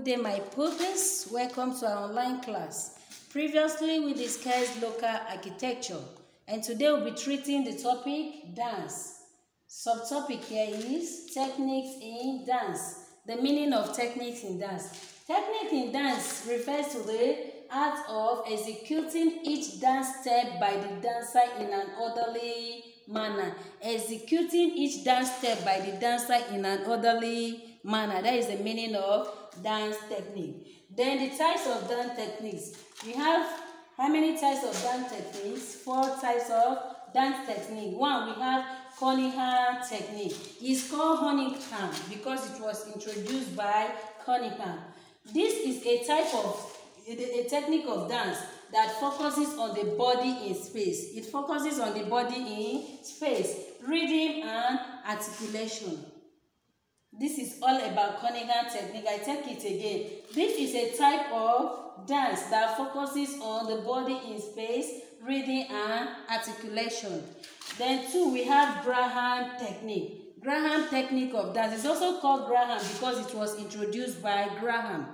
day, my pupils. Welcome to our online class. Previously, we discussed local architecture, and today we'll be treating the topic dance. Subtopic here is techniques in dance. The meaning of techniques in dance. Technique in dance refers to the art of executing each dance step by the dancer in an orderly manner. Executing each dance step by the dancer in an orderly manner. That is the meaning of dance technique. Then the types of dance techniques. We have how many types of dance techniques? 4 types of dance technique. One, we have Cunningham technique. It's called Cunningham because it was introduced by Cunningham. This is a type of a technique of dance that focuses on the body in space. It focuses on the body in space, rhythm and articulation. This is all about Cunningham technique. I take it again. This is a type of dance that focuses on the body in space, rhythm and articulation. Then 2, we have Graham technique. Graham technique of dance is also called Graham because it was introduced by Graham.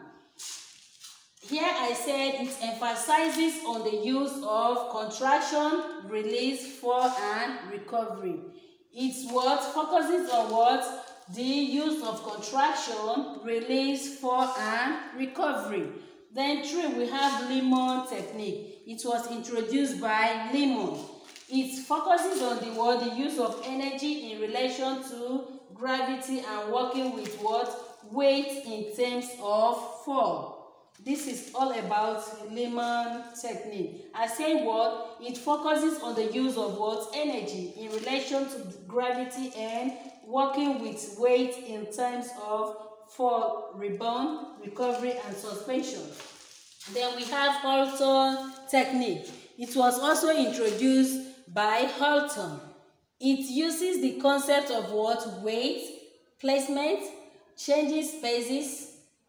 Here I said it emphasizes on the use of contraction, release, fall and recovery. It's what focuses on what? The use of contraction, release, fall and recovery. Then 3, we have Lemon technique. It was introduced by Lemon. It focuses on the use of energy in relation to gravity and working with what? Weight in terms of fall. This is all about Lemon technique. I say what? It focuses on the use of what? Energy in relation to gravity and working with weight in terms of fall, rebound, recovery and suspension. Then we have Halton technique. It was also introduced by Halton. It uses the concept of what? Weight, placement, changing spaces,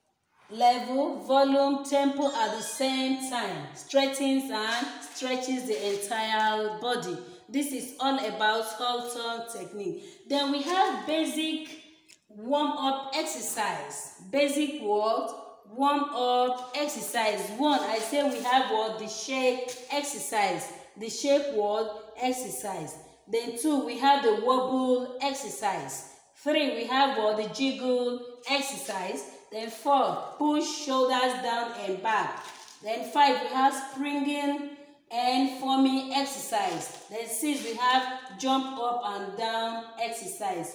level, volume, tempo at the same time, straightens and stretches the entire body. This is all about Halton technique. Then we have basic warm-up exercise. Basic what? Warm-up exercise. 1, I say we have what? The shake exercise. The shake what? Exercise. Then 2, we have the wobble exercise. 3, we have what? The jiggle exercise. Then 4, push shoulders down and back. Then 5, we have springing and forming exercise. Then 6, we have jump up and down exercise.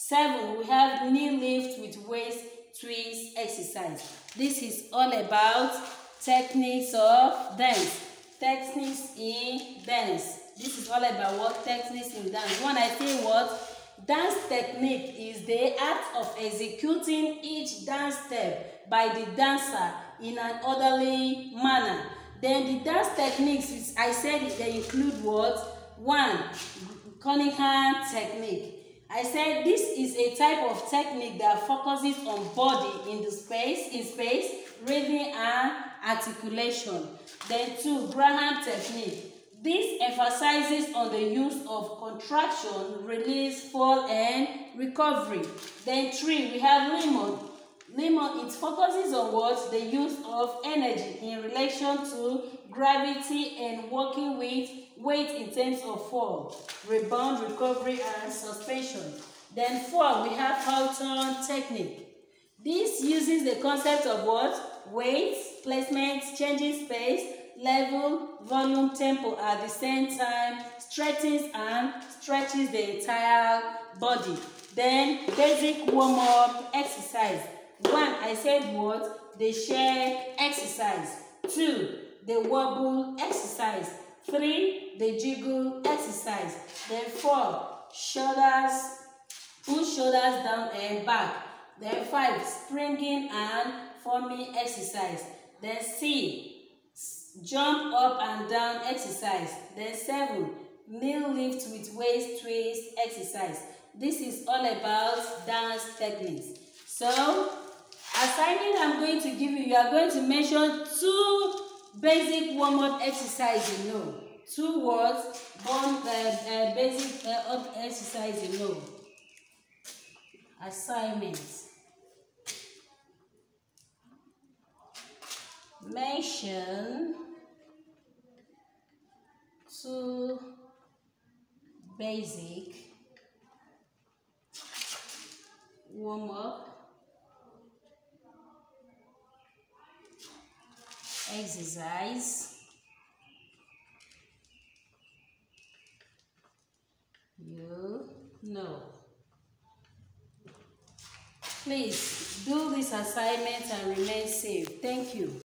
7, we have knee lift with waist twist exercise. This is all about techniques of dance. Techniques in dance. This is all about what? Techniques in dance. When I say what? Dance technique is the art of executing each dance step by the dancer in an orderly manner. Then the dance techniques, I said they include what? 1, Cunningham technique. I said this is a type of technique that focuses on body in space, rhythm and articulation. Then 2, Graham technique. This emphasizes on the use of contraction, release, fall and recovery. Then 3, we have Lemon. Lemon, it focuses on what? The use of energy in relation to gravity and working with weight in terms of fall, rebound, recovery and suspension. Then 4, we have Halton technique. This uses the concept of what? Weight, placement, changing space, level, volume, tempo at the same time, straightens and stretches the entire body. Then basic warm-up exercise. 1, I said what? The shake exercise. 2, the wobble exercise. 3, the jiggle exercise. Then 4, shoulders, push shoulders down and back. Then 5, springing and forming exercise. Then 6, jump up and down exercise. Then 7, knee lift with waist twist exercise. This is all about dance techniques. So, assignment I'm going to give you, you are going to mention 2 basic warm-up exercises you know. 2 words, basic exercise you know. Assignments. Mention 2 basic warm-up exercise you know. Please do this assignment and remain safe. Thank you.